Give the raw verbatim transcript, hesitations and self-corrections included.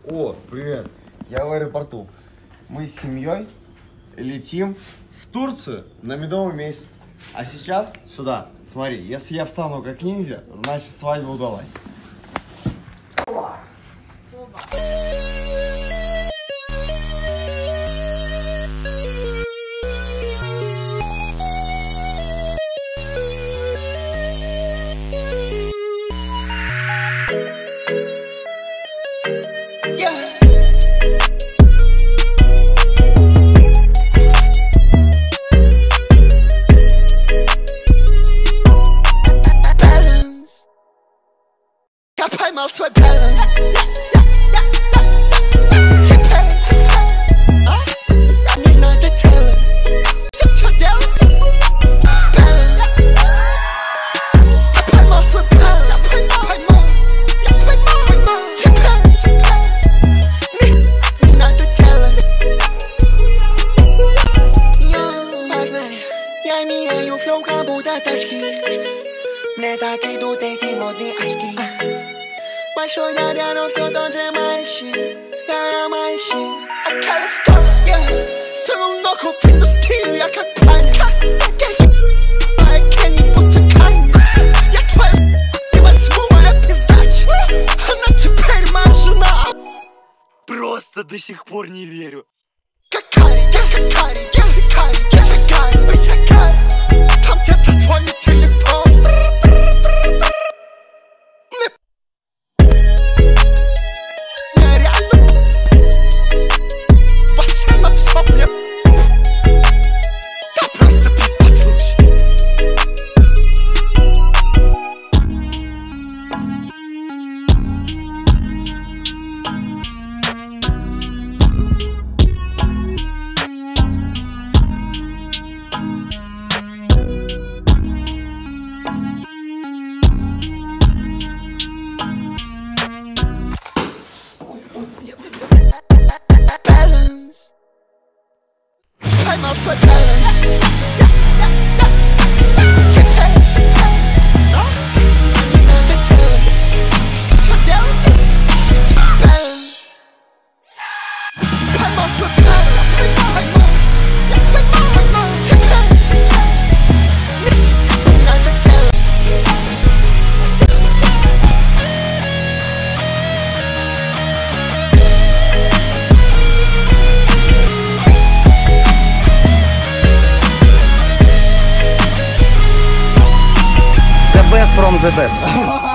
О, привет. Я в аэропорту. Мы с семьей летим в Турцию на медовый месяц. А сейчас сюда. Смотри, если я встану как ниндзя, значит свадьба удалась. Опа. Paymal sway balance. Tip pay, tip pay. I need not to tell him. Balance. Paymal sway balance. Paymal, paymal. Tip pay, tip pay. Need not to tell him. Young Bagman, я меняю флоу, как будто тачки. Не так иду, такие модные очки. Большой наряд, но все тот же мальчик. Я на мальчик. I can't stop, yeah. Сунул ногу в индустрию, я как паник. А я не будто камень. Я твоя не возьму, моя пиздач. Она теперь моя жена. Просто до сих пор не верю. Какари, я какари, я зикари, я шагари, вы шагари. Там где-то звонит телефон. Paymal sway balance. Tip pay, tip pay. Need not to tell him. Balance. Paymal sway balance. Paymal, paymal. Tip pay, tip pay. Need not to tell him. The best from the best.